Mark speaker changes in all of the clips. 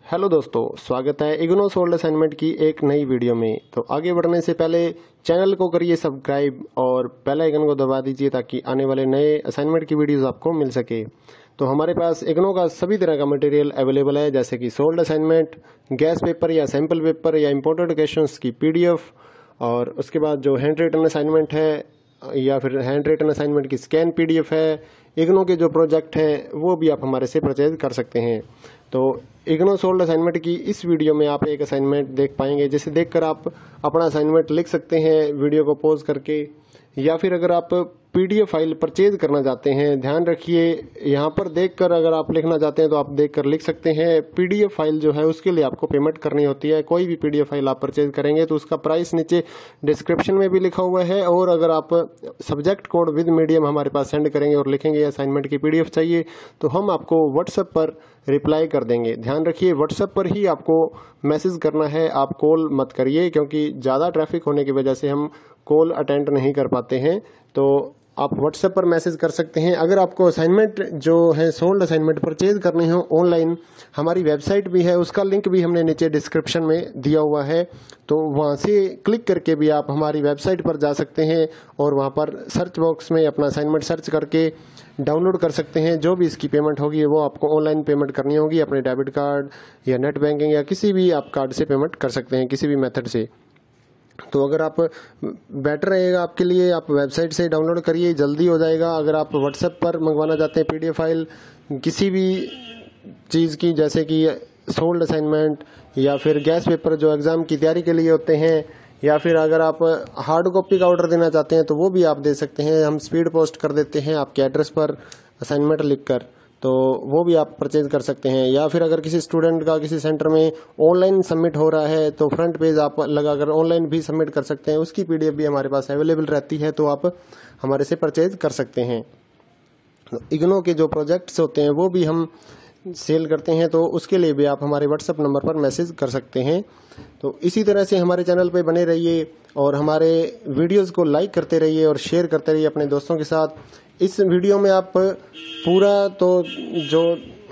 Speaker 1: Hello दोस्तों, स्वागत है इग्नो सोल्ड असाइनमेंट की एक नई वीडियो में। तो आगे बढ़ने से पहले चैनल को करिए सब्सक्राइब और बेल आइकन को दबा दीजिए ताकि आने वाले नए असाइनमेंट की वीडियोस आपको मिल सके। तो हमारे पास इग्नो का सभी तरह का मटेरियल अवेलेबल है, जैसे कि सोल्ड असाइनमेंट, गैस पेपर या सैम्पल पेपर या इम्पोर्टेड क्वेश्चंस की पीडीएफ, और उसके बाद जो हैंड रिटन असाइनमेंट है या फिर हैंड रिटन असाइनमेंट की स्कैन पीडीएफ है। इग्नो के जो प्रोजेक्ट हैं वो भी आप हमारे से परचेज कर सकते हैं। तो इग्नो सोल्ड असाइनमेंट की इस वीडियो में आप एक असाइनमेंट देख पाएंगे, जिसे देखकर आप अपना असाइनमेंट लिख सकते हैं वीडियो को पॉज करके, या फिर अगर आप पीडीएफ फाइल परचेज करना चाहते हैं, ध्यान रखिए यहाँ पर देखकर अगर आप लिखना चाहते हैं तो आप देखकर लिख सकते हैं। पीडीएफ फाइल जो है उसके लिए आपको पेमेंट करनी होती है। कोई भी पीडीएफ फाइल आप परचेज करेंगे तो उसका प्राइस नीचे डिस्क्रिप्शन में भी लिखा हुआ है, और अगर आप सब्जेक्ट कोड विद मीडियम हमारे पास सेंड करेंगे और लिखेंगे असाइनमेंट की पीडीएफ चाहिए तो हम आपको व्हाट्सएप पर रिप्लाई कर देंगे। ध्यान रखिए व्हाट्सएप पर ही आपको मैसेज करना है, आप कॉल मत करिए, क्योंकि ज़्यादा ट्रैफिक होने की वजह से हम कॉल अटेंड नहीं कर पाते हैं। तो आप व्हाट्सएप पर मैसेज कर सकते हैं। अगर आपको असाइनमेंट जो है सोल्ड असाइनमेंट परचेज करने हो ऑनलाइन, हमारी वेबसाइट भी है, उसका लिंक भी हमने नीचे डिस्क्रिप्शन में दिया हुआ है, तो वहाँ से क्लिक करके भी आप हमारी वेबसाइट पर जा सकते हैं और वहाँ पर सर्च बॉक्स में अपना असाइनमेंट सर्च करके डाउनलोड कर सकते हैं। जो भी इसकी पेमेंट होगी वो आपको ऑनलाइन पेमेंट करनी होगी, अपने डेबिट कार्ड या नेट बैंकिंग या किसी भी आप कार्ड से पेमेंट कर सकते हैं, किसी भी मेथड से। तो अगर आप बेटर रहेगा आपके लिए, आप वेबसाइट से डाउनलोड करिए, जल्दी हो जाएगा। अगर आप व्हाट्सएप पर मंगवाना चाहते हैं पीडीएफ फाइल किसी भी चीज़ की, जैसे कि सोल्ड असाइनमेंट या फिर गैस पेपर जो एग्ज़ाम की तैयारी के लिए होते हैं, या फिर अगर आप हार्ड कॉपी का ऑर्डर देना चाहते हैं तो वो भी आप दे सकते हैं। हम स्पीड पोस्ट कर देते हैं आपके एड्रेस पर असाइनमेंट लिखकर, तो वो भी आप परचेज कर सकते हैं। या फिर अगर किसी स्टूडेंट का किसी सेंटर में ऑनलाइन सबमिट हो रहा है तो फ्रंट पेज आप लगाकर ऑनलाइन भी सबमिट कर सकते हैं, उसकी पीडीएफ भी हमारे पास अवेलेबल रहती है, तो आप हमारे से परचेज कर सकते हैं। इग्नो के जो प्रोजेक्ट्स होते हैं वो भी हम सेल करते हैं, तो उसके लिए भी आप हमारे व्हाट्सएप नंबर पर मैसेज कर सकते हैं। तो इसी तरह से हमारे चैनल पे बने रहिए और हमारे वीडियोस को लाइक करते रहिए और शेयर करते रहिए अपने दोस्तों के साथ। इस वीडियो में आप पूरा तो जो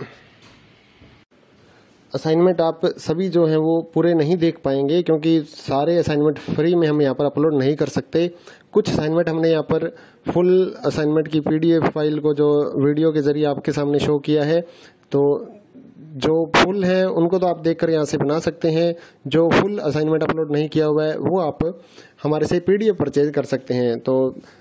Speaker 1: असाइनमेंट आप सभी जो है वो पूरे नहीं देख पाएंगे, क्योंकि सारे असाइनमेंट फ्री में हम यहाँ पर अपलोड नहीं कर सकते। कुछ असाइनमेंट हमने यहाँ पर फुल असाइनमेंट की पीडीएफ फाइल को जो वीडियो के जरिए आपके सामने शो किया है, तो जो फुल है उनको तो आप देखकर यहाँ से बना सकते हैं। जो फुल असाइनमेंट अपलोड नहीं किया हुआ है वो आप हमारे से पीडीएफ परचेज कर सकते हैं। तो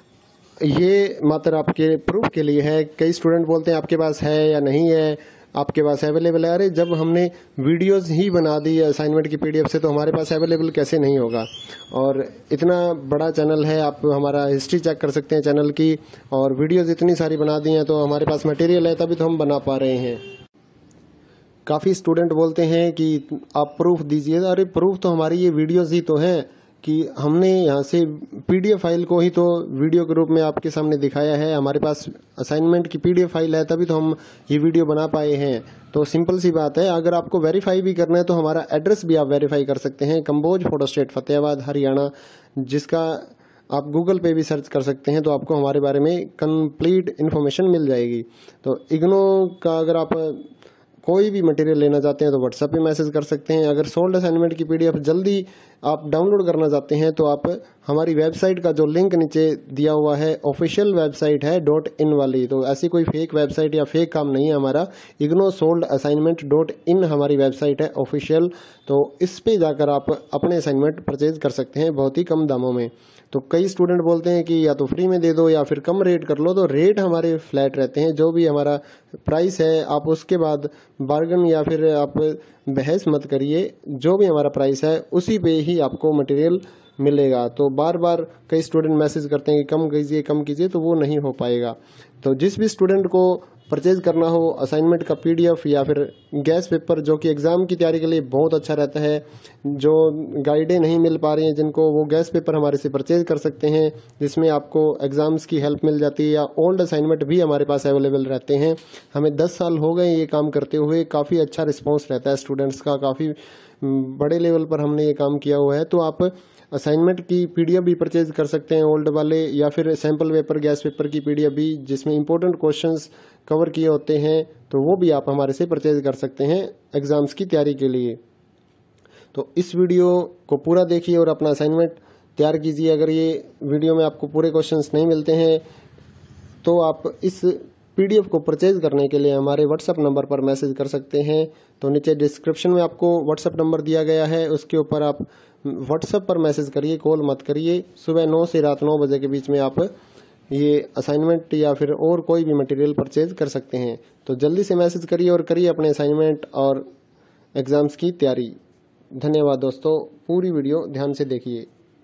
Speaker 1: ये मात्र आपके प्रूफ के लिए है। कई स्टूडेंट बोलते हैं आपके पास है या नहीं है, आपके पास अवेलेबल है। अरे जब हमने वीडियोस ही बना दी असाइनमेंट की पीडीएफ से तो हमारे पास अवेलेबल कैसे नहीं होगा। और इतना बड़ा चैनल है, आप हमारा हिस्ट्री चेक कर सकते हैं चैनल की, और वीडियोस इतनी सारी बना दी हैं, तो हमारे पास मटेरियल है तभी तो हम बना पा रहे हैं। काफ़ी स्टूडेंट बोलते हैं कि आप प्रूफ दीजिए। अरे प्रूफ तो हमारी ये वीडियोस ही तो है कि हमने यहाँ से पीडीएफ फाइल को ही तो वीडियो के रूप में आपके सामने दिखाया है। हमारे पास असाइनमेंट की पीडीएफ फाइल है तभी तो हम ये वीडियो बना पाए हैं। तो सिंपल सी बात है। अगर आपको वेरीफाई भी करना है तो हमारा एड्रेस भी आप वेरीफाई कर सकते हैं, कंबोज फोटो स्टेट फतेहाबाद हरियाणा, जिसका आप गूगल पे भी सर्च कर सकते हैं तो आपको हमारे बारे में कंप्लीट इन्फॉर्मेशन मिल जाएगी। तो इग्नो का अगर आप कोई भी मटेरियल लेना चाहते हैं तो व्हाट्सएप पे मैसेज कर सकते हैं। अगर सोल्ड असाइनमेंट की पीडीएफ जल्दी आप डाउनलोड करना चाहते हैं तो आप हमारी वेबसाइट का जो लिंक नीचे दिया हुआ है, ऑफिशियल वेबसाइट है .in वाली, तो ऐसी कोई फेक वेबसाइट या फेक काम नहीं है हमारा। इग्नो सोल्ड असाइनमेंट .in हमारी वेबसाइट है ऑफिशियल, तो इस पे जाकर आप अपने असाइनमेंट परचेज कर सकते हैं बहुत ही कम दामों में। तो कई स्टूडेंट बोलते हैं कि या तो फ्री में दे दो या फिर कम रेट कर लो, तो रेट हमारे फ्लैट रहते हैं। जो भी हमारा प्राइस है आप उसके बाद बार्गन या फिर आप बहस मत करिए, जो भी हमारा प्राइस है उसी पे ही आपको मटेरियल मिलेगा। तो बार बार कई स्टूडेंट मैसेज करते हैं कि कम कीजिए, तो वो नहीं हो पाएगा। तो जिस भी स्टूडेंट को परचेज करना हो असाइनमेंट का पीडीएफ या फिर गैस पेपर, जो कि एग्ज़ाम की तैयारी के लिए बहुत अच्छा रहता है, जो गाइडें नहीं मिल पा रही हैं जिनको, वो गैस पेपर हमारे से परचेज कर सकते हैं, जिसमें आपको एग्ज़ाम्स की हेल्प मिल जाती है। या ओल्ड असाइनमेंट भी हमारे पास अवेलेबल रहते हैं। हमें 10 साल हो गए ये काम करते हुए, काफ़ी अच्छा रिस्पॉन्स रहता है स्टूडेंट्स का, काफ़ी बड़े लेवल पर हमने ये काम किया हुआ है। तो आप असाइनमेंट की पीडीएफ भी परचेज कर सकते हैं ओल्ड वाले, या फिर सैम्पल पेपर, गैस पेपर की पीडीएफ भी जिसमें इंपॉर्टेंट क्वेश्चंस कवर किए होते हैं, तो वो भी आप हमारे से परचेज कर सकते हैं एग्जाम्स की तैयारी के लिए। तो इस वीडियो को पूरा देखिए और अपना असाइनमेंट तैयार कीजिए। अगर ये वीडियो में आपको पूरे क्वेश्चंस नहीं मिलते हैं तो आप इस पीडीएफ को परचेज करने के लिए हमारे व्हाट्सएप नंबर पर मैसेज कर सकते हैं। तो नीचे डिस्क्रिप्शन में आपको व्हाट्सएप नंबर दिया गया है, उसके ऊपर आप व्हाट्सएप पर मैसेज करिए, कॉल मत करिए। सुबह 9 से रात 9 बजे के बीच में आप ये असाइनमेंट या फिर और कोई भी मटेरियल परचेज कर सकते हैं। तो जल्दी से मैसेज करिए और करिए अपने असाइनमेंट और एग्जाम्स की तैयारी। धन्यवाद दोस्तों, पूरी वीडियो ध्यान से देखिए।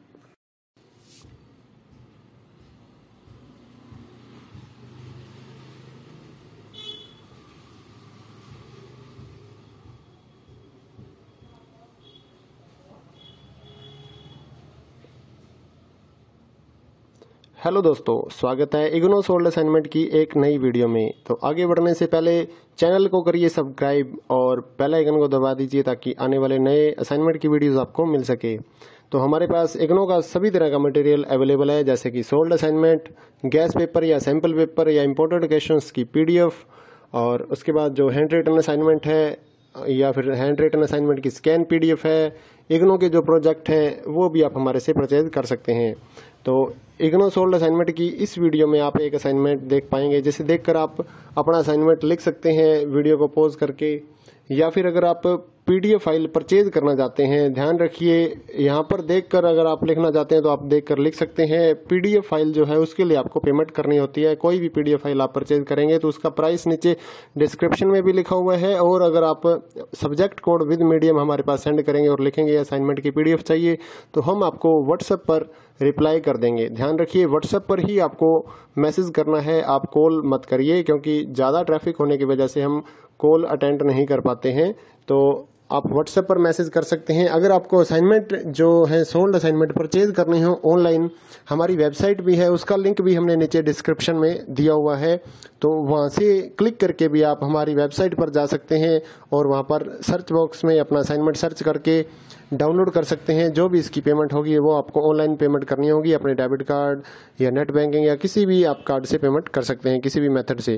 Speaker 1: हेलो दोस्तों, स्वागत है इग्नो सोल्ड असाइनमेंट की एक नई वीडियो में। तो आगे बढ़ने से पहले चैनल को करिए सब्सक्राइब और बेल आइकन को दबा दीजिए ताकि आने वाले नए असाइनमेंट की वीडियोस आपको मिल सके। तो हमारे पास इग्नो का सभी तरह का मटेरियल अवेलेबल है, जैसे कि सोल्ड असाइनमेंट, गैस पेपर या सैम्पल पेपर या इंपॉर्टेंट क्वेश्चंस की पीडीएफ, और उसके बाद जो हैंड रिटन असाइनमेंट है या फिर हैंड रिटन असाइनमेंट की स्कैन पीडीएफ है। इग्नो के जो प्रोजेक्ट हैं वो भी आप हमारे से परचेज कर सकते हैं। तो इग्नो सोल्ड असाइनमेंट की इस वीडियो में आप एक असाइनमेंट देख पाएंगे, जिसे देखकर आप अपना असाइनमेंट लिख सकते हैं वीडियो को पॉज करके, या फिर अगर आप पीडीएफ फाइल परचेज करना चाहते हैं, ध्यान रखिए यहाँ पर देखकर अगर आप लिखना चाहते हैं तो आप देखकर लिख सकते हैं। पीडीएफ फाइल जो है उसके लिए आपको पेमेंट करनी होती है। कोई भी पीडीएफ फाइल आप परचेज करेंगे तो उसका प्राइस नीचे डिस्क्रिप्शन में भी लिखा हुआ है, और अगर आप सब्जेक्ट कोड विद मीडियम हमारे पास सेंड करेंगे और लिखेंगे असाइनमेंट की पीडीएफ चाहिए तो हम आपको व्हाट्सएप पर रिप्लाई कर देंगे। ध्यान रखिए व्हाट्सएप पर ही आपको मैसेज करना है, आप कॉल मत करिए, क्योंकि ज़्यादा ट्रैफिक होने की वजह से हम कॉल अटेंड नहीं कर पाते हैं। तो आप व्हाट्सएप पर मैसेज कर सकते हैं। अगर आपको असाइनमेंट जो है सोल्ड असाइनमेंट परचेज करनी हो ऑनलाइन, हमारी वेबसाइट भी है, उसका लिंक भी हमने नीचे डिस्क्रिप्शन में दिया हुआ है। तो वहां से क्लिक करके भी आप हमारी वेबसाइट पर जा सकते हैं और वहां पर सर्च बॉक्स में अपना असाइनमेंट सर्च करके डाउनलोड कर सकते हैं। जो भी इसकी पेमेंट होगी वो आपको ऑनलाइन पेमेंट करनी होगी, अपने डेबिट कार्ड या नेट बैंकिंग या किसी भी आप कार्ड से पेमेंट कर सकते हैं, किसी भी मेथड से।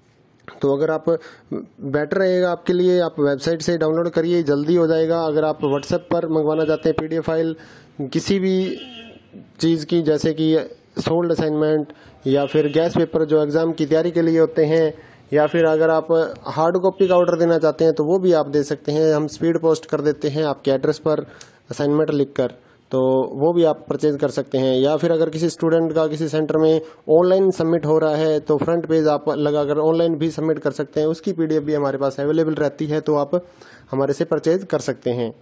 Speaker 1: तो अगर आप बेटर रहेगा आपके लिए, आप वेबसाइट से डाउनलोड करिए, जल्दी हो जाएगा। अगर आप व्हाट्सएप पर मंगवाना चाहते हैं पीडीएफ फाइल किसी भी चीज़ की, जैसे कि सोल्ड असाइनमेंट या फिर गैस पेपर जो एग्ज़ाम की तैयारी के लिए होते हैं, या फिर अगर आप हार्ड कॉपी का ऑर्डर देना चाहते हैं तो वो भी आप दे सकते हैं। हम स्पीड पोस्ट कर देते हैं आपके एड्रेस पर असाइनमेंट लिखकर, तो वो भी आप परचेज कर सकते हैं। या फिर अगर किसी स्टूडेंट का किसी सेंटर में ऑनलाइन सबमिट हो रहा है तो फ्रंट पेज आप लगाकर ऑनलाइन भी सबमिट कर सकते हैं, उसकी पीडीएफ भी हमारे पास अवेलेबल रहती है, तो आप हमारे से परचेज कर सकते हैं।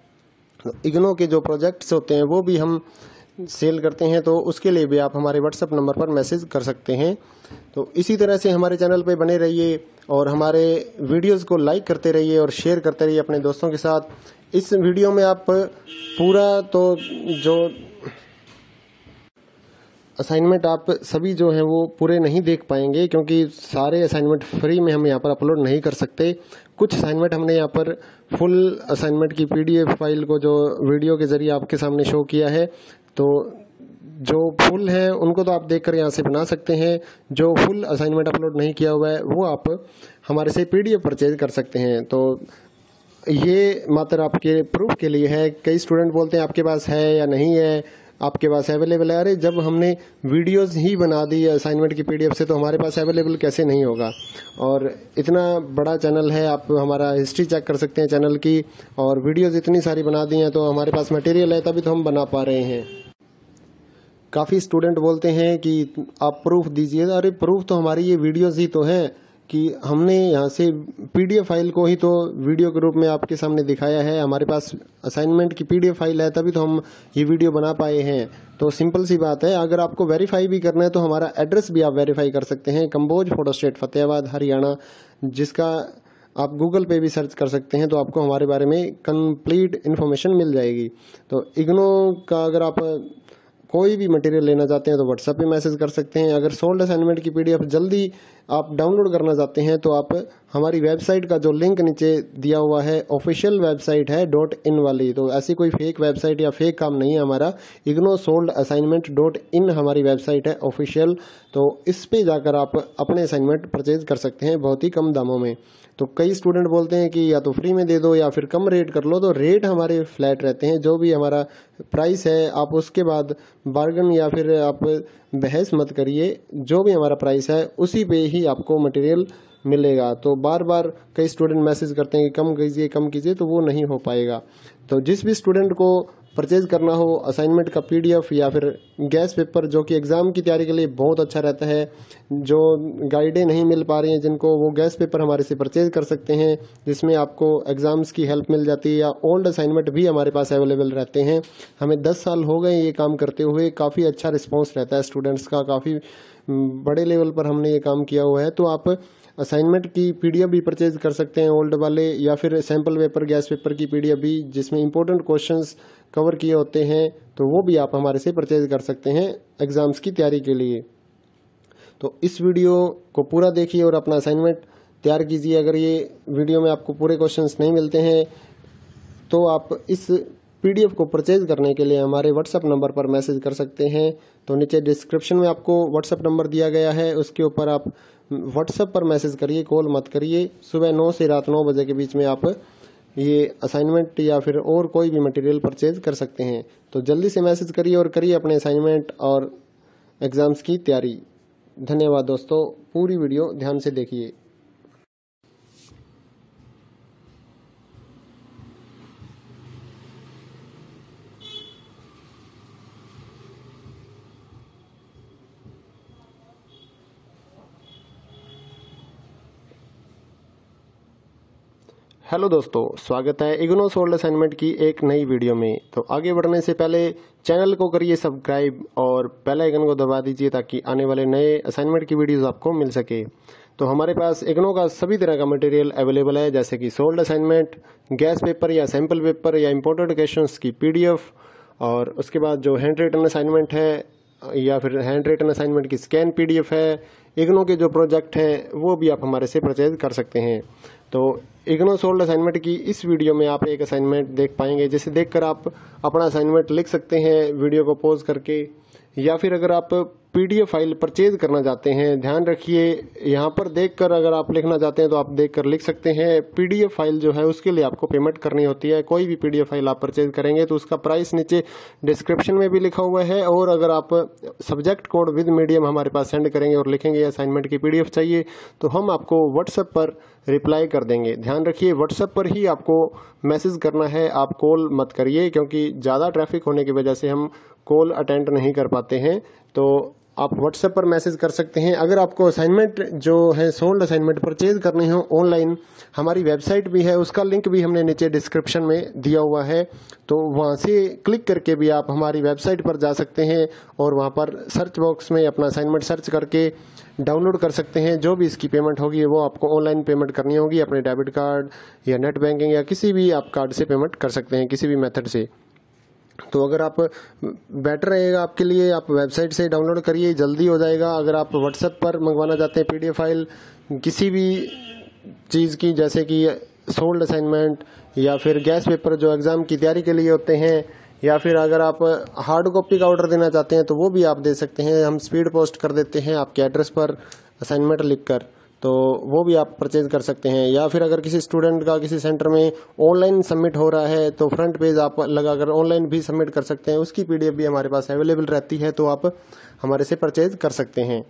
Speaker 1: इग्नो के जो प्रोजेक्ट्स होते हैं वो भी हम सेल करते हैं, तो उसके लिए भी आप हमारे व्हाट्सएप नंबर पर मैसेज कर सकते हैं। तो इसी तरह से हमारे चैनल पे बने रहिए और हमारे वीडियोस को लाइक करते रहिए और शेयर करते रहिए अपने दोस्तों के साथ। इस वीडियो में आप पूरा तो जो असाइनमेंट आप सभी जो है वो पूरे नहीं देख पाएंगे, क्योंकि सारे असाइनमेंट फ्री में हम यहाँ पर अपलोड नहीं कर सकते। कुछ असाइनमेंट हमने यहाँ पर फुल असाइनमेंट की पीडीएफ फाइल को जो वीडियो के जरिए आपके सामने शो किया है, तो जो फुल है उनको तो आप देखकर यहाँ से बना सकते हैं। जो फुल असाइनमेंट अपलोड नहीं किया हुआ है वो आप हमारे से पीडीएफ परचेज कर सकते हैं। तो ये मात्र आपके प्रूफ के लिए है। कई स्टूडेंट बोलते हैं आपके पास है या नहीं है, आपके पास अवेलेबल है। अरे जब हमने वीडियोस ही बना दी असाइनमेंट की पीडीएफ से तो हमारे पास अवेलेबल कैसे नहीं होगा। और इतना बड़ा चैनल है, आप हमारा हिस्ट्री चेक कर सकते हैं चैनल की, और वीडियोस इतनी सारी बना दी हैं, तो हमारे पास मटेरियल है तभी तो हम बना पा रहे हैं। काफ़ी स्टूडेंट बोलते हैं कि आप प्रूफ दीजिए। अरे प्रूफ तो हमारी ये वीडियोस ही तो है कि हमने यहाँ से पीडीएफ फाइल को ही तो वीडियो के रूप में आपके सामने दिखाया है। हमारे पास असाइनमेंट की पीडीएफ फाइल है तभी तो हम ये वीडियो बना पाए हैं। तो सिंपल सी बात है। अगर आपको वेरीफाई भी करना है तो हमारा एड्रेस भी आप वेरीफाई कर सकते हैं, कंबोज फोटो स्टेट फतेहाबाद हरियाणा, जिसका आप गूगल पे भी सर्च कर सकते हैं तो आपको हमारे बारे में कंप्लीट इन्फॉर्मेशन मिल जाएगी। तो इग्नो का अगर आप कोई भी मटेरियल लेना चाहते हैं तो व्हाट्सएप पे मैसेज कर सकते हैं। अगर सोल्ड असाइनमेंट की पीडीएफ जल्दी आप डाउनलोड करना चाहते हैं तो आप हमारी वेबसाइट का जो लिंक नीचे दिया हुआ है, ऑफिशियल वेबसाइट है .in वाली, तो ऐसी कोई फेक वेबसाइट या फेक काम नहीं है हमारा। इग्नो सोल्ड असाइनमेंट .in हमारी वेबसाइट है ऑफिशियल, तो इस पे जाकर आप अपने असाइनमेंट परचेज कर सकते हैं बहुत ही कम दामों में। तो कई स्टूडेंट बोलते हैं कि या तो फ्री में दे दो या फिर कम रेट कर लो, तो रेट हमारे फ्लैट रहते हैं। जो भी हमारा प्राइस है आप उसके बाद बार्गन या फिर आप बहस मत करिए, जो भी हमारा प्राइस है उसी पे ही आपको मटेरियल मिलेगा। तो बार बार कई स्टूडेंट मैसेज करते हैं कि कम कीजिए, तो वो नहीं हो पाएगा। तो जिस भी स्टूडेंट को परचेज करना हो असाइनमेंट का PDF या फिर गैस पेपर, जो कि एग्ज़ाम की तैयारी के लिए बहुत अच्छा रहता है, जो गाइडें नहीं मिल पा रही हैं जिनको, वो गैस पेपर हमारे से परचेज कर सकते हैं, जिसमें आपको एग्ज़ाम्स की हेल्प मिल जाती है। या ओल्ड असाइनमेंट भी हमारे पास अवेलेबल रहते हैं। हमें 10 साल हो गए ये काम करते हुए, काफ़ी अच्छा रिस्पॉन्स रहता है स्टूडेंट्स का, काफ़ी बड़े लेवल पर हमने ये काम किया हुआ है। तो आप असाइनमेंट की PDF भी परचेज कर सकते हैं ओल्ड वाले, या फिर सैम्पल पेपर गैस पेपर की PDF भी, जिसमें इंपॉर्टेंट क्वेश्चंस कवर किए होते हैं, तो वो भी आप हमारे से परचेज कर सकते हैं एग्जाम्स की तैयारी के लिए। तो इस वीडियो को पूरा देखिए और अपना असाइनमेंट तैयार कीजिए। अगर ये वीडियो में आपको पूरे क्वेश्चंस नहीं मिलते हैं तो आप इस PDF को परचेज करने के लिए हमारे WhatsApp नंबर पर मैसेज कर सकते हैं। तो नीचे डिस्क्रिप्शन में आपको WhatsApp नंबर दिया गया है, उसके ऊपर आप WhatsApp पर मैसेज करिए, कॉल मत करिए। सुबह 9 से रात 9 बजे के बीच में आप ये असाइनमेंट या फिर और कोई भी मटेरियल परचेज कर सकते हैं। तो जल्दी से मैसेज करिए और करिए अपने असाइनमेंट और एग्जाम्स की तैयारी। धन्यवाद दोस्तों, पूरी वीडियो ध्यान से देखिए। हेलो दोस्तों, स्वागत है इग्नो सोल्ड असाइनमेंट की एक नई वीडियो में। तो आगे बढ़ने से पहले चैनल को करिए सब्सक्राइब और बेल आइकन को दबा दीजिए ताकि आने वाले नए असाइनमेंट की वीडियोस आपको मिल सके। तो हमारे पास इग्नो का सभी तरह का मटेरियल अवेलेबल है, जैसे कि सोल्ड असाइनमेंट, गैस पेपर या सैम्पल पेपर या इंपोर्टेड क्वेश्चंस की PDF, और उसके बाद जो हैंड रिटन असाइनमेंट है या फिर हैंड रिटन असाइनमेंट की स्कैन PDF है। इग्नो के जो प्रोजेक्ट हैं वो भी आप हमारे से परचेज कर सकते हैं। तो इग्नो सोल्ड असाइनमेंट की इस वीडियो में आप एक असाइनमेंट देख पाएंगे, जिसे देखकर आप अपना असाइनमेंट लिख सकते हैं वीडियो को पॉज करके, या फिर अगर आप PDF फाइल परचेज करना चाहते हैं, ध्यान रखिए यहाँ पर देखकर अगर आप लिखना चाहते हैं तो आप देखकर लिख सकते हैं। PDF फाइल जो है उसके लिए आपको पेमेंट करनी होती है। कोई भी PDF फाइल आप परचेज करेंगे तो उसका प्राइस नीचे डिस्क्रिप्शन में भी लिखा हुआ है, और अगर आप सब्जेक्ट कोड विद मीडियम हमारे पास सेंड करेंगे और लिखेंगे असाइनमेंट की PDF चाहिए, तो हम आपको WhatsApp पर रिप्लाई कर देंगे। ध्यान रखिए WhatsApp पर ही आपको मैसेज करना है, आप कॉल मत करिए, क्योंकि ज़्यादा ट्रैफिक होने की वजह से हम कॉल अटेंड नहीं कर पाते हैं। तो आप WhatsApp पर मैसेज कर सकते हैं। अगर आपको असाइनमेंट जो है सोल्ड असाइनमेंट परचेज करनी हो ऑनलाइन, हमारी वेबसाइट भी है, उसका लिंक भी हमने नीचे डिस्क्रिप्शन में दिया हुआ है। तो वहाँ से क्लिक करके भी आप हमारी वेबसाइट पर जा सकते हैं और वहाँ पर सर्च बॉक्स में अपना असाइनमेंट सर्च करके डाउनलोड कर सकते हैं। जो भी इसकी पेमेंट होगी वो आपको ऑनलाइन पेमेंट करनी होगी, अपने डेबिट कार्ड या नेट बैंकिंग या किसी भी आप कार्ड से पेमेंट कर सकते हैं, किसी भी मेथड से। तो अगर आप बेटर रहेगा आपके लिए, आप वेबसाइट से डाउनलोड करिए, जल्दी हो जाएगा। अगर आप WhatsApp पर मंगवाना चाहते हैं PDF फाइल किसी भी चीज़ की, जैसे कि सोल्ड असाइनमेंट या फिर गैस पेपर जो एग्ज़ाम की तैयारी के लिए होते हैं, या फिर अगर आप हार्ड कॉपी का ऑर्डर देना चाहते हैं तो वो भी आप दे सकते हैं। हम स्पीड पोस्ट कर देते हैं आपके एड्रेस पर असाइनमेंट लिखकर, तो वो भी आप परचेज कर सकते हैं। या फिर अगर किसी स्टूडेंट का किसी सेंटर में ऑनलाइन सबमिट हो रहा है तो फ्रंट पेज आप लगाकर ऑनलाइन भी सबमिट कर सकते हैं, उसकी PDF भी हमारे पास अवेलेबल रहती है, तो आप हमारे से परचेज कर सकते हैं।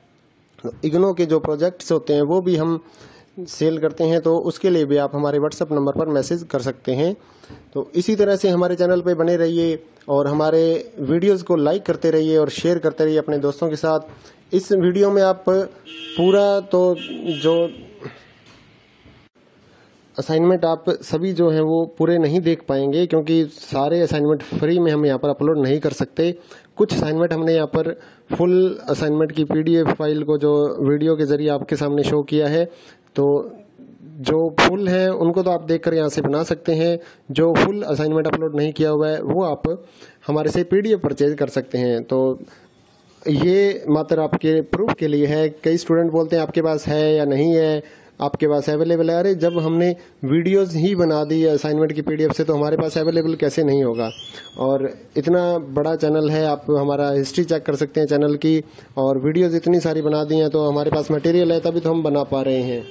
Speaker 1: इग्नो के जो प्रोजेक्ट्स होते हैं वो भी हम सेल करते हैं, तो उसके लिए भी आप हमारे WhatsApp नंबर पर मैसेज कर सकते हैं। तो इसी तरह से हमारे चैनल पे बने रहिए और हमारे वीडियोस को लाइक करते रहिए और शेयर करते रहिए अपने दोस्तों के साथ। इस वीडियो में आप पूरा तो जो असाइनमेंट आप सभी जो हैं वो पूरे नहीं देख पाएंगे, क्योंकि सारे असाइनमेंट फ्री में हम यहाँ पर अपलोड नहीं कर सकते। कुछ असाइनमेंट हमने यहाँ पर फुल असाइनमेंट की PDF फाइल को जो वीडियो के जरिए आपके सामने शो किया है, तो जो फुल है उनको तो आप देखकर यहाँ से बना सकते हैं। जो फुल असाइनमेंट अपलोड नहीं किया हुआ है वो आप हमारे से PDF परचेज कर सकते हैं। तो ये मात्र आपके प्रूफ के लिए है। कई स्टूडेंट बोलते हैं आपके पास है या नहीं है, आपके पास अवेलेबल है। अरे जब हमने वीडियोस ही बना दी असाइनमेंट की पीडीएफ से तो हमारे पास अवेलेबल कैसे नहीं होगा। और इतना बड़ा चैनल है, आप हमारा हिस्ट्री चेक कर सकते हैं चैनल की, और वीडियोस इतनी सारी बना दी हैं तो हमारे पास मटेरियल है तभी तो हम बना पा रहे हैं।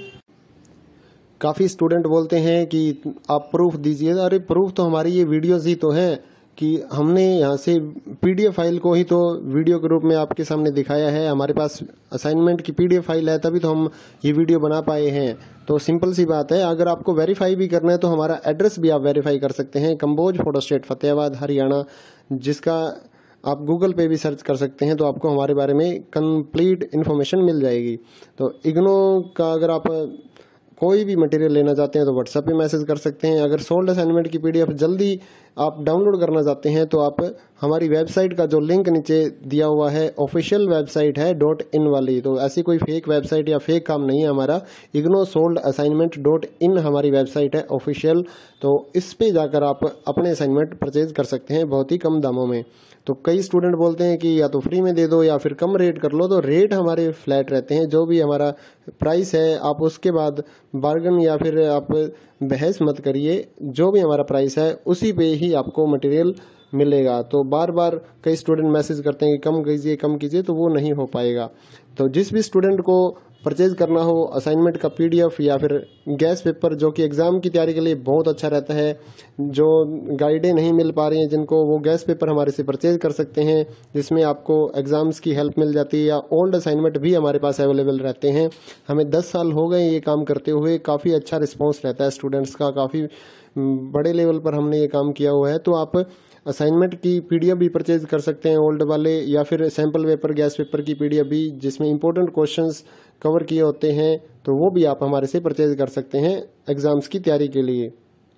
Speaker 1: काफ़ी स्टूडेंट बोलते हैं कि आप प्रूफ दीजिए। अरे प्रूफ तो हमारी ये वीडियोस ही तो है कि हमने यहाँ से पीडीएफ फाइल को ही तो वीडियो के रूप में आपके सामने दिखाया है। हमारे पास असाइनमेंट की पीडीएफ फाइल है तभी तो हम ये वीडियो बना पाए हैं। तो सिंपल सी बात है। अगर आपको वेरीफाई भी करना है तो हमारा एड्रेस भी आप वेरीफाई कर सकते हैं, कंबोज फोटो स्टेट फतेहाबाद हरियाणा, जिसका आप गूगल पे भी सर्च कर सकते हैं तो आपको हमारे बारे में कंप्लीट इन्फॉर्मेशन मिल जाएगी। तो इग्नो का अगर आप कोई भी मटेरियल लेना चाहते हैं तो व्हाट्सएप पे मैसेज कर सकते हैं। अगर सोल्ड असाइनमेंट की पीडीएफ जल्दी आप डाउनलोड करना चाहते हैं तो आप हमारी वेबसाइट का जो लिंक नीचे दिया हुआ है, ऑफिशियल वेबसाइट है .in वाली, तो ऐसी कोई फेक वेबसाइट या फेक काम नहीं है हमारा। इग्नो सोल्ड असाइनमेंट .in हमारी वेबसाइट है ऑफिशियल। तो इस पे जाकर आप अपने असाइनमेंट परचेज कर सकते हैं बहुत ही कम दामों में। तो कई स्टूडेंट बोलते हैं कि या तो फ्री में दे दो या फिर कम रेट कर लो, तो रेट हमारे फ्लैट रहते हैं। जो भी हमारा प्राइस है आप उसके बाद बार्गन या फिर आप बहस मत करिए, जो भी हमारा प्राइस है उसी पे ही आपको मटेरियल मिलेगा। तो बार बार कई स्टूडेंट मैसेज करते हैं कि कम कीजिए, तो वो नहीं हो पाएगा। तो जिस भी स्टूडेंट को परचेज करना हो असाइनमेंट का पीडीएफ या फिर गैस पेपर, जो कि एग्जाम की तैयारी के लिए बहुत अच्छा रहता है, जो गाइडें नहीं मिल पा रही हैं जिनको, वो गैस पेपर हमारे से परचेज कर सकते हैं, जिसमें आपको एग्जाम्स की हेल्प मिल जाती है। या ओल्ड असाइनमेंट भी हमारे पास अवेलेबल रहते हैं। हमें 10 साल हो गए ये काम करते हुए, काफ़ी अच्छा रिस्पॉन्स रहता है स्टूडेंट्स का, काफ़ी बड़े लेवल पर हमने ये काम किया हुआ है। तो आप असाइनमेंट की पीडीएफ भी परचेज कर सकते हैं ओल्ड वाले, या फिर सैम्पल पेपर गैस पेपर की पीडीएफ भी जिसमें इंपॉर्टेंट क्वेश्चंस कवर किए होते हैं, तो वो भी आप हमारे से परचेज कर सकते हैं एग्जाम्स की तैयारी के लिए।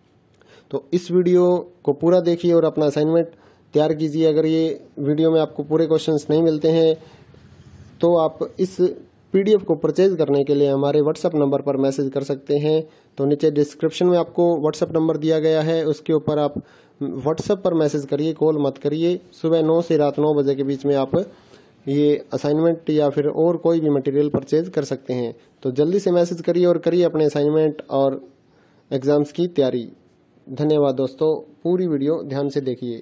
Speaker 1: तो इस वीडियो को पूरा देखिए और अपना असाइनमेंट तैयार कीजिए। अगर ये वीडियो में आपको पूरे क्वेश्चंस नहीं मिलते हैं तो आप इस पीडीएफ को परचेज करने के लिए हमारे व्हाट्सएप नंबर पर मैसेज कर सकते हैं। तो नीचे डिस्क्रिप्शन में आपको व्हाट्सएप नंबर दिया गया है, उसके ऊपर आप व्हाट्सएप पर मैसेज करिए, कॉल मत करिए। सुबह 9 से रात 9 बजे के बीच में आप ये असाइनमेंट या फिर और कोई भी मटेरियल परचेज कर सकते हैं। तो जल्दी से मैसेज करिए और करिए अपने असाइनमेंट और एग्जाम्स की तैयारी। धन्यवाद दोस्तों, पूरी वीडियो ध्यान से देखिए।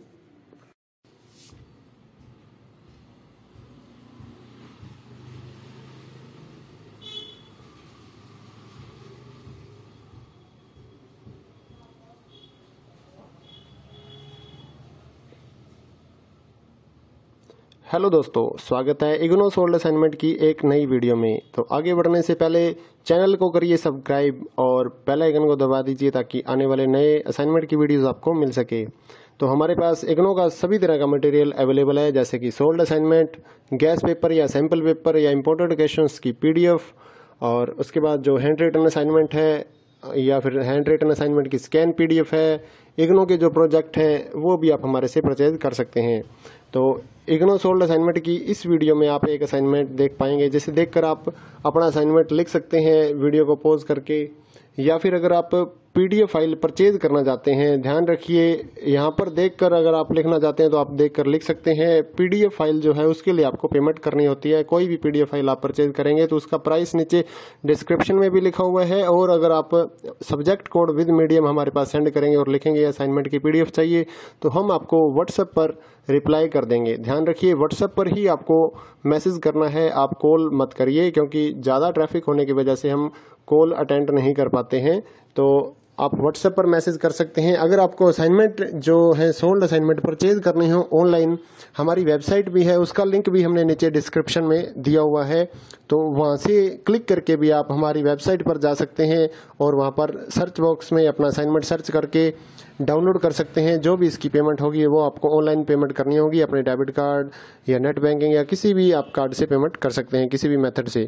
Speaker 1: हेलो दोस्तों, स्वागत है इग्नो सोल्ड असाइनमेंट की एक नई वीडियो में। तो आगे बढ़ने से पहले चैनल को करिए सब्सक्राइब और बेल आइकन को दबा दीजिए ताकि आने वाले नए असाइनमेंट की वीडियोस आपको मिल सके। तो हमारे पास इग्नो का सभी तरह का मटेरियल अवेलेबल है, जैसे कि सोल्ड असाइनमेंट, गैस पेपर या सैम्पल पेपर या इंपोर्टेड क्वेश्चंस की पीडीएफ, और उसके बाद जो हैंड रिटन असाइनमेंट है या फिर हैंड रिटन असाइनमेंट की स्कैन पीडीएफ है। इग्नो के जो प्रोजेक्ट हैं वो भी आप हमारे से परचेज कर सकते हैं। तो इग्नो सोल्ड असाइनमेंट की इस वीडियो में आप एक असाइनमेंट देख पाएंगे, जिसे देखकर आप अपना असाइनमेंट लिख सकते हैं वीडियो को पॉज करके, या फिर अगर आप पीडीएफ फाइल परचेज करना चाहते हैं, ध्यान रखिए यहाँ पर देखकर अगर आप लिखना चाहते हैं तो आप देखकर लिख सकते हैं। पीडीएफ फाइल जो है उसके लिए आपको पेमेंट करनी होती है। कोई भी पीडीएफ फाइल आप परचेज करेंगे तो उसका प्राइस नीचे डिस्क्रिप्शन में भी लिखा हुआ है, और अगर आप सब्जेक्ट कोड विद मीडियम हमारे पास सेंड करेंगे और लिखेंगे असाइनमेंट की पीडीएफ चाहिए तो हम आपको व्हाट्सएप पर रिप्लाई कर देंगे। ध्यान रखिए व्हाट्सएप पर ही आपको मैसेज करना है, आप कॉल मत करिए, क्योंकि ज़्यादा ट्रैफिक होने की वजह से हम कॉल अटेंड नहीं कर पाते हैं। तो आप व्हाट्सएप पर मैसेज कर सकते हैं। अगर आपको असाइनमेंट जो है सोल्ड असाइनमेंट परचेज करने हो ऑनलाइन, हमारी वेबसाइट भी है, उसका लिंक भी हमने नीचे डिस्क्रिप्शन में दिया हुआ है। तो वहाँ से क्लिक करके भी आप हमारी वेबसाइट पर जा सकते हैं और वहाँ पर सर्च बॉक्स में अपना असाइनमेंट सर्च करके डाउनलोड कर सकते हैं। जो भी इसकी पेमेंट होगी वो आपको ऑनलाइन पेमेंट करनी होगी, अपने डेबिट कार्ड या नेट बैंकिंग या किसी भी आप कार्ड से पेमेंट कर सकते हैं, किसी भी मेथड से।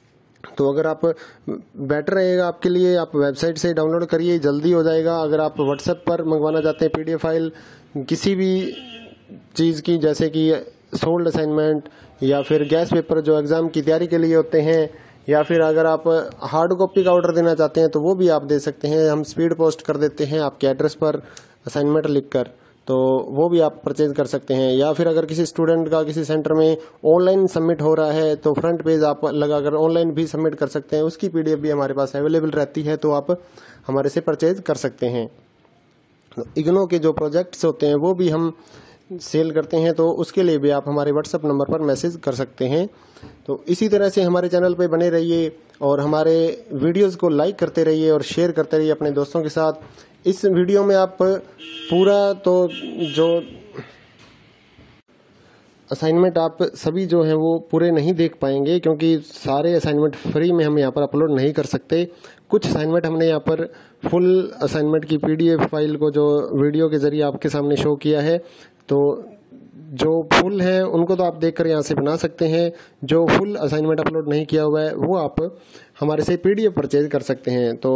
Speaker 1: तो अगर आप बेटर रहेगा आपके लिए, आप वेबसाइट से डाउनलोड करिए, जल्दी हो जाएगा। अगर आप व्हाट्सएप पर मंगवाना चाहते हैं पीडीएफ फाइल किसी भी चीज़ की, जैसे कि सोल्ड असाइनमेंट या फिर गैस पेपर जो एग्ज़ाम की तैयारी के लिए होते हैं, या फिर अगर आप हार्ड कॉपी का ऑर्डर देना चाहते हैं तो वो भी आप दे सकते हैं। हम स्पीड पोस्ट कर देते हैं आपके एड्रेस पर असाइनमेंट लिखकर। तो वो भी आप परचेज कर सकते हैं। या फिर अगर किसी स्टूडेंट का किसी सेंटर में ऑनलाइन सबमिट हो रहा है तो फ्रंट पेज आप लगाकर ऑनलाइन भी सबमिट कर सकते हैं, उसकी PDF भी हमारे पास अवेलेबल रहती है, तो आप हमारे से परचेज कर सकते हैं। इग्नो के जो प्रोजेक्ट्स होते हैं वो भी हम सेल करते हैं, तो उसके लिए भी आप हमारे व्हाट्सएप नंबर पर मैसेज कर सकते हैं। तो इसी तरह से हमारे चैनल पे बने रहिए और हमारे वीडियोस को लाइक करते रहिए और शेयर करते रहिए अपने दोस्तों के साथ। इस वीडियो में आप पूरा तो जो असाइनमेंट आप सभी जो है वो पूरे नहीं देख पाएंगे, क्योंकि सारे असाइनमेंट फ्री में हम यहाँ पर अपलोड नहीं कर सकते। कुछ असाइनमेंट हमने यहाँ पर फुल असाइनमेंट की PDF फाइल को जो वीडियो के जरिए आपके सामने शो किया है, तो जो फुल है उनको तो आप देखकर यहाँ से बना सकते हैं। जो फुल असाइनमेंट अपलोड नहीं किया हुआ है वो आप हमारे से PDF परचेज कर सकते हैं। तो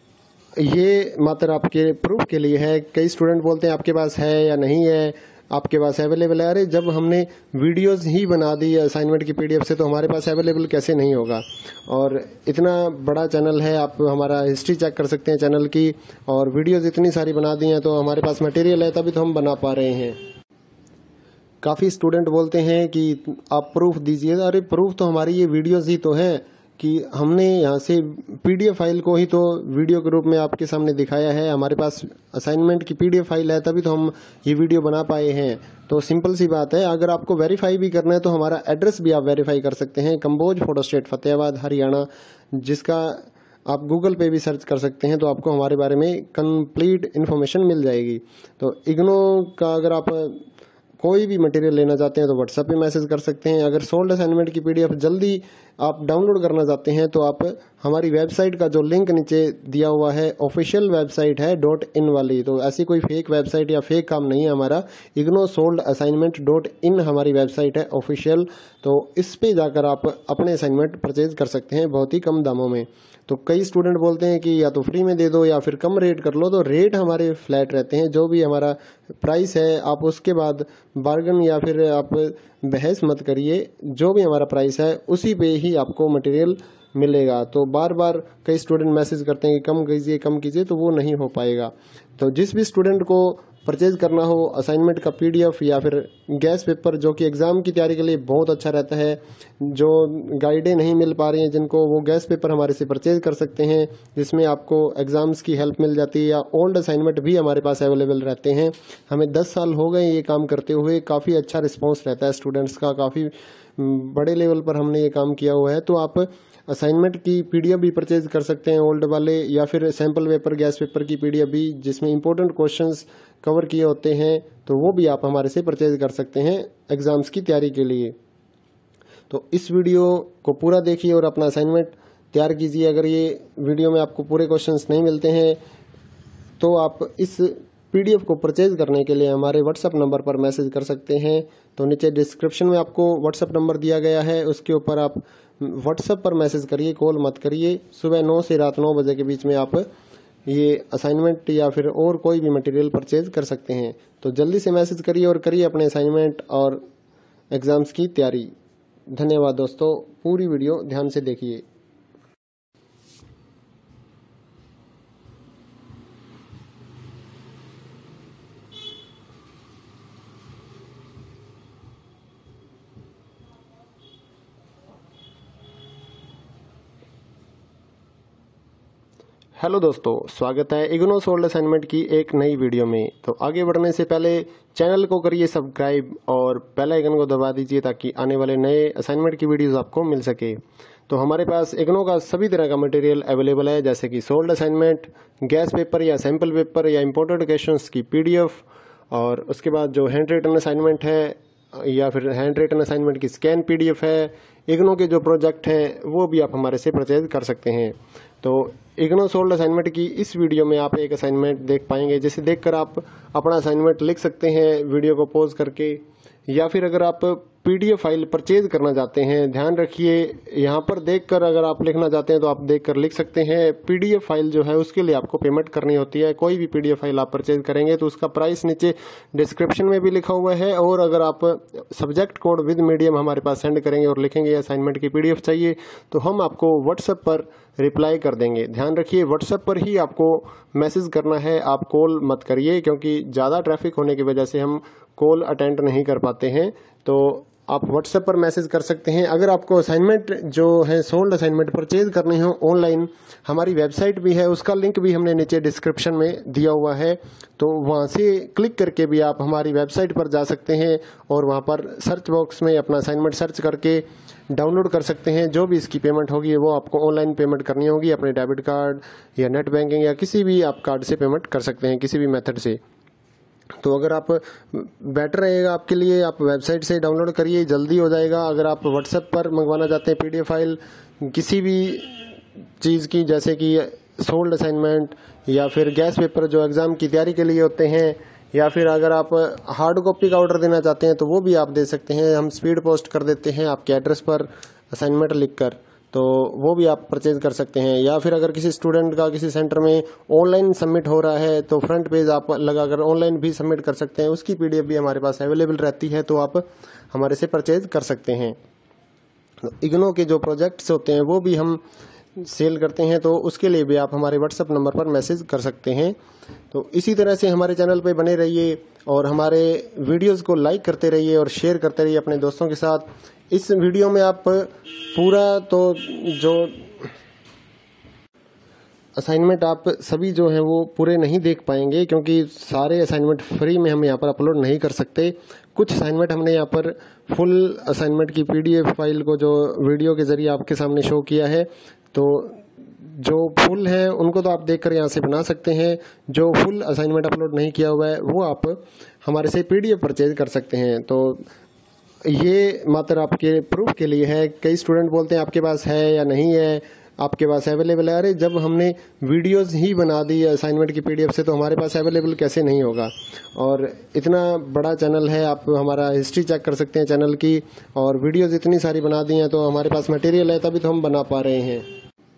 Speaker 1: ये मात्र आपके प्रूफ के लिए है। कई स्टूडेंट बोलते हैं आपके पास है या नहीं है, आपके पास अवेलेबल है। अरे जब हमने वीडियोस ही बना दी असाइनमेंट की PDF से, तो हमारे पास अवेलेबल कैसे नहीं होगा। और इतना बड़ा चैनल है, आप हमारा हिस्ट्री चेक कर सकते हैं चैनल की, और वीडियोस इतनी सारी बना दी हैं, तो हमारे पास मटेरियल है तभी तो हम बना पा रहे हैं। काफ़ी स्टूडेंट बोलते हैं कि आप प्रूफ दीजिए। अरे प्रूफ तो हमारी ये वीडियोस ही तो है कि हमने यहाँ से PDF फाइल को ही तो वीडियो के रूप में आपके सामने दिखाया है। हमारे पास असाइनमेंट की PDF फाइल है तभी तो हम ये वीडियो बना पाए हैं। तो सिंपल सी बात है। अगर आपको वेरीफाई भी करना है तो हमारा एड्रेस भी आप वेरीफाई कर सकते हैं, कंबोज फोटो स्टेट फतेहाबाद हरियाणा, जिसका आप गूगल पे भी सर्च कर सकते हैं, तो आपको हमारे बारे में कंप्लीट इन्फॉर्मेशन मिल जाएगी। तो इग्नो का अगर आप कोई भी मटेरियल लेना चाहते हैं तो व्हाट्सएप पे मैसेज कर सकते हैं। अगर सोल्ड असाइनमेंट की PDF जल्दी आप डाउनलोड करना चाहते हैं तो आप हमारी वेबसाइट का जो लिंक नीचे दिया हुआ है, ऑफिशियल वेबसाइट है .in वाली, तो ऐसी कोई फेक वेबसाइट या फेक काम नहीं है हमारा। इग्नो सोल्ड असाइनमेंट .in हमारी वेबसाइट है ऑफिशियल। तो इस पे जाकर आप अपने असाइनमेंट परचेज कर सकते हैं बहुत ही कम दामों में। तो कई स्टूडेंट बोलते हैं कि या तो फ्री में दे दो या फिर कम रेट कर लो, तो रेट हमारे फ्लैट रहते हैं। जो भी हमारा प्राइस है आप उसके बाद बार्गन या फिर आप बहस मत करिए, जो भी हमारा प्राइस है उसी पे ही आपको मटेरियल मिलेगा। तो बार बार कई स्टूडेंट मैसेज करते हैं कि कम कीजिए, तो वो नहीं हो पाएगा। तो जिस भी स्टूडेंट को परचेज करना हो असाइनमेंट का PDF या फिर गैस पेपर, जो कि एग्जाम की तैयारी के लिए बहुत अच्छा रहता है, जो गाइडें नहीं मिल पा रही हैं जिनको, वो गैस पेपर हमारे से परचेज कर सकते हैं, जिसमें आपको एग्जाम्स की हेल्प मिल जाती है। या ओल्ड असाइनमेंट भी हमारे पास अवेलेबल रहते हैं। हमें 10 साल हो गए ये काम करते हुए, काफ़ी अच्छा रिस्पॉन्स रहता है स्टूडेंट्स का, काफ़ी बड़े लेवल पर हमने ये काम किया हुआ है। तो आप असाइनमेंट की PDF भी परचेज कर सकते हैं ओल्ड वाले, या फिर सैम्पल पेपर गैस पेपर की PDF भी, जिसमें इंपॉर्टेंट क्वेश्चंस कवर किए होते हैं, तो वो भी आप हमारे से परचेज कर सकते हैं एग्जाम्स की तैयारी के लिए। तो इस वीडियो को पूरा देखिए और अपना असाइनमेंट तैयार कीजिए। अगर ये वीडियो में आपको पूरे क्वेश्चंस नहीं मिलते हैं तो आप इस PDF को परचेज करने के लिए हमारे व्हाट्सएप नंबर पर मैसेज कर सकते हैं। तो नीचे डिस्क्रिप्शन में आपको व्हाट्सएप नंबर दिया गया है, उसके ऊपर आप व्हाट्सएप पर मैसेज करिए, कॉल मत करिए। सुबह 9 से रात 9 बजे के बीच में आप ये असाइनमेंट या फिर और कोई भी मटेरियल परचेज कर सकते हैं। तो जल्दी से मैसेज करिए और करिए अपने असाइनमेंट और एग्जाम्स की तैयारी। धन्यवाद दोस्तों, पूरी वीडियो ध्यान से देखिए। हेलो दोस्तों, स्वागत है इग्नो सोल्ड असाइनमेंट की एक नई वीडियो में। तो आगे बढ़ने से पहले चैनल को करिए सब्सक्राइब और बेल आइकन को दबा दीजिए ताकि आने वाले नए असाइनमेंट की वीडियोस आपको मिल सके। तो हमारे पास इग्नो का सभी तरह का मटेरियल अवेलेबल है, जैसे कि सोल्ड असाइनमेंट, गैस पेपर या सैम्पल पेपर या इम्पोर्टेड क्वेश्चंस की PDF, और उसके बाद जो हैंड रिटन असाइनमेंट है या फिर हैंड रिटन असाइनमेंट की स्कैन PDF है। इग्नो के जो प्रोजेक्ट हैं वो भी आप हमारे से परचेज कर सकते हैं। तो इग्नो सोल्ड असाइनमेंट की इस वीडियो में आप एक असाइनमेंट देख पाएंगे, जिसे देखकर आप अपना असाइनमेंट लिख सकते हैं वीडियो को पॉज करके, या फिर अगर आप PDF फाइल परचेज करना चाहते हैं, ध्यान रखिए यहाँ पर देखकर अगर आप लिखना चाहते हैं तो आप देखकर लिख सकते हैं। PDF फाइल जो है उसके लिए आपको पेमेंट करनी होती है। कोई भी PDF फाइल आप परचेज करेंगे तो उसका प्राइस नीचे डिस्क्रिप्शन में भी लिखा हुआ है, और अगर आप सब्जेक्ट कोड विद मीडियम हमारे पास सेंड करेंगे और लिखेंगे असाइनमेंट की PDF चाहिए, तो हम आपको व्हाट्सएप पर रिप्लाई कर देंगे। ध्यान रखिए व्हाट्सएप पर ही आपको मैसेज करना है, आप कॉल मत करिए, क्योंकि ज़्यादा ट्रैफिक होने की वजह से हम कॉल अटेंड नहीं कर पाते हैं। तो आप व्हाट्सएप पर मैसेज कर सकते हैं। अगर आपको असाइनमेंट जो है सोल्ड असाइनमेंट परचेज करने हो ऑनलाइन, हमारी वेबसाइट भी है, उसका लिंक भी हमने नीचे डिस्क्रिप्शन में दिया हुआ है, तो वहाँ से क्लिक करके भी आप हमारी वेबसाइट पर जा सकते हैं और वहाँ पर सर्च बॉक्स में अपना असाइनमेंट सर्च करके डाउनलोड कर सकते हैं। जो भी इसकी पेमेंट होगी वो आपको ऑनलाइन पेमेंट करनी होगी, अपने डेबिट कार्ड या नेट बैंकिंग या किसी भी आप कार्ड से पेमेंट कर सकते हैं, किसी भी मेथड से। तो अगर आप बेटर रहेगा आपके लिए, आप वेबसाइट से डाउनलोड करिए, जल्दी हो जाएगा। अगर आप व्हाट्सएप पर मंगवाना चाहते हैं पीडीएफ फाइल किसी भी चीज़ की, जैसे कि सोल्ड असाइनमेंट या फिर गैस पेपर जो एग्ज़ाम की तैयारी के लिए होते हैं, या फिर अगर आप हार्ड कॉपी का ऑर्डर देना चाहते हैं तो वो भी आप दे सकते हैं। हम स्पीड पोस्ट कर देते हैं आपके एड्रेस पर असाइनमेंट लिखकर, तो वो भी आप परचेज कर सकते हैं। या फिर अगर किसी स्टूडेंट का किसी सेंटर में ऑनलाइन सबमिट हो रहा है तो फ्रंट पेज आप लगाकर ऑनलाइन भी सबमिट कर सकते हैं, उसकी पीडीएफ भी हमारे पास अवेलेबल रहती है, तो आप हमारे से परचेज कर सकते हैं। इग्नो के जो प्रोजेक्ट्स होते हैं वो भी हम सेल करते हैं, तो उसके लिए भी आप हमारे व्हाट्सएप नंबर पर मैसेज कर सकते हैं। तो इसी तरह से हमारे चैनल पे बने रहिए और हमारे वीडियोस को लाइक करते रहिए और शेयर करते रहिए अपने दोस्तों के साथ। इस वीडियो में आप पूरा तो जो असाइनमेंट आप सभी जो हैं वो पूरे नहीं देख पाएंगे, क्योंकि सारे असाइनमेंट फ्री में हम यहाँ पर अपलोड नहीं कर सकते। कुछ असाइनमेंट हमने यहाँ पर फुल असाइनमेंट की पीडीएफ फाइल को जो वीडियो के जरिए आपके सामने शो किया है, तो जो फुल है उनको तो आप देखकर यहाँ से बना सकते हैं। जो फुल असाइनमेंट अपलोड नहीं किया हुआ है वो आप हमारे से पीडीएफ परचेज कर सकते हैं। तो ये मात्र आपके प्रूफ के लिए है। कई स्टूडेंट बोलते हैं आपके पास है या नहीं है, आपके पास अवेलेबल है। अरे जब हमने वीडियोस ही बना दी असाइनमेंट की पीडीएफ से तो हमारे पास अवेलेबल कैसे नहीं होगा। और इतना बड़ा चैनल है, आप हमारा हिस्ट्री चेक कर सकते हैं चैनल की, और वीडियोस इतनी सारी बना दी हैं, तो हमारे पास मटेरियल है तभी तो हम बना पा रहे हैं।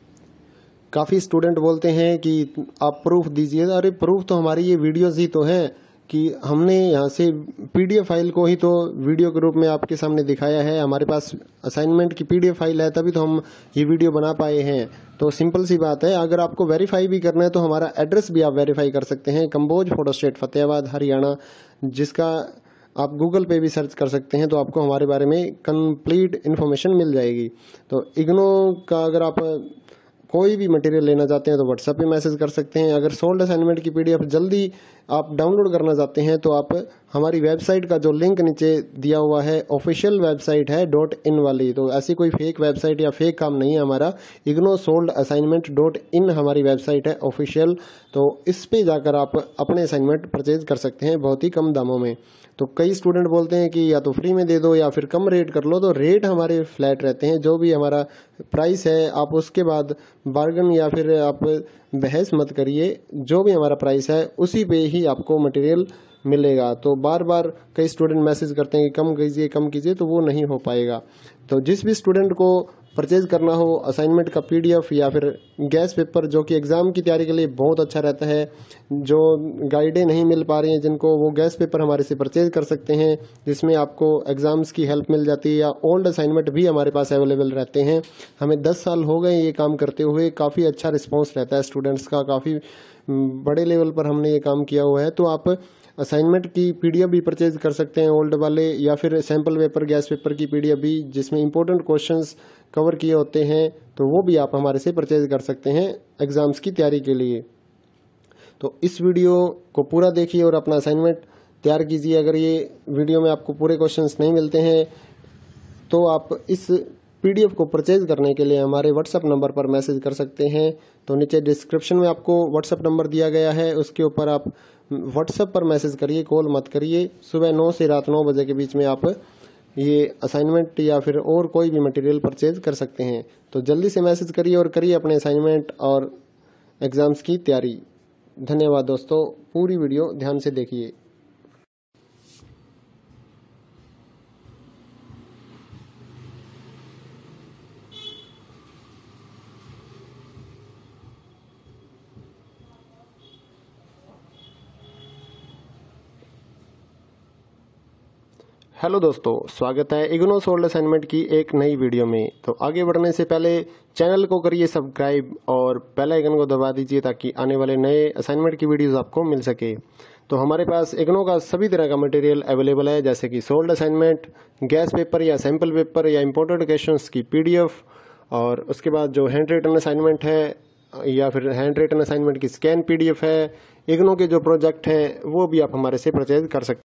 Speaker 1: काफ़ी स्टूडेंट बोलते हैं कि आप प्रूफ दीजिए। अरे प्रूफ तो हमारी ये वीडियोस ही तो हैं कि हमने यहाँ से पीडीएफ फाइल को ही तो वीडियो के रूप में आपके सामने दिखाया है। हमारे पास असाइनमेंट की पीडीएफ फाइल है तभी तो हम ये वीडियो बना पाए हैं। तो सिंपल सी बात है। अगर आपको वेरीफाई भी करना है तो हमारा एड्रेस भी आप वेरीफाई कर सकते हैं, कंबोज फोटो स्टेट फतेहाबाद हरियाणा, जिसका आप गूगल पे भी सर्च कर सकते हैं, तो आपको हमारे बारे में कंप्लीट इन्फॉर्मेशन मिल जाएगी। तो इग्नो का अगर आप कोई भी मटेरियल लेना चाहते हैं तो व्हाट्सएप पे मैसेज कर सकते हैं। अगर सोल्ड असाइनमेंट की पीडीएफ जल्दी आप डाउनलोड करना चाहते हैं तो आप हमारी वेबसाइट का जो लिंक नीचे दिया हुआ है, ऑफिशियल वेबसाइट है .in वाली, तो ऐसी कोई फेक वेबसाइट या फेक काम नहीं है हमारा। इग्नो सोल्ड असाइनमेंट .in हमारी वेबसाइट है ऑफिशियल, तो इस पे जाकर आप अपने असाइनमेंट परचेज कर सकते हैं बहुत ही कम दामों में। तो कई स्टूडेंट बोलते हैं कि या तो फ्री में दे दो या फिर कम रेट कर लो, तो रेट हमारे फ्लैट रहते हैं। जो भी हमारा प्राइस है आप उसके बाद बार्गन या फिर आप बहस मत करिए, जो भी हमारा प्राइस है उसी पे ही आपको मटेरियल मिलेगा। तो बार बार कई स्टूडेंट मैसेज करते हैं कि कम कीजिए कम कीजिए, तो वो नहीं हो पाएगा। तो जिस भी स्टूडेंट को परचेज करना हो असाइनमेंट का पीडीएफ या फिर गैस पेपर, जो कि एग्जाम की तैयारी के लिए बहुत अच्छा रहता है, जो गाइडें नहीं मिल पा रही हैं जिनको, वो गैस पेपर हमारे से परचेज कर सकते हैं, जिसमें आपको एग्जाम्स की हेल्प मिल जाती है। या ओल्ड असाइनमेंट भी हमारे पास अवेलेबल रहते हैं। हमें 10 साल हो गए ये काम करते हुए, काफ़ी अच्छा रिस्पॉन्स रहता है स्टूडेंट्स का, काफ़ी बड़े लेवल पर हमने ये काम किया हुआ है। तो आप असाइनमेंट की पीडीएफ भी परचेज कर सकते हैं ओल्ड वाले, या फिर सैम्पल पेपर गैस पेपर की पीडीएफ भी जिसमें इंपॉर्टेंट क्वेश्चंस कवर किए होते हैं, तो वो भी आप हमारे से परचेज कर सकते हैं एग्जाम्स की तैयारी के लिए। तो इस वीडियो को पूरा देखिए और अपना असाइनमेंट तैयार कीजिए। अगर ये वीडियो में आपको पूरे क्वेश्चंस नहीं मिलते हैं तो आप इस पीडीएफ को परचेज करने के लिए हमारे व्हाट्सएप नंबर पर मैसेज कर सकते हैं। तो नीचे डिस्क्रिप्शन में आपको व्हाट्सएप नंबर दिया गया है, उसके ऊपर आप व्हाट्सएप पर मैसेज करिए, कॉल मत करिए। सुबह 9 से रात 9 बजे के बीच में आप ये असाइनमेंट या फिर और कोई भी मटेरियल परचेज कर सकते हैं। तो जल्दी से मैसेज करिए और करिए अपने असाइनमेंट और एग्जाम्स की तैयारी। धन्यवाद दोस्तों, पूरी वीडियो ध्यान से देखिए। हेलो दोस्तों, स्वागत है इग्नो सोल्ड असाइनमेंट की एक नई वीडियो में। तो आगे बढ़ने से पहले चैनल को करिए सब्सक्राइब और बेल आइकन को दबा दीजिए ताकि आने वाले नए असाइनमेंट की वीडियोस आपको मिल सके। तो हमारे पास इग्नो का सभी तरह का मटेरियल अवेलेबल है, जैसे कि सोल्ड असाइनमेंट, गैस पेपर या सैम्पल पेपर या इंपोर्टेड क्वेश्चंस की PDF, और उसके बाद जो हैंड रिटन असाइनमेंट है या फिर हैंड रिटन असाइनमेंट की स्कैन PDF है। इग्नो के जो प्रोजेक्ट हैं वो भी आप हमारे से परचेज कर सकते हैं।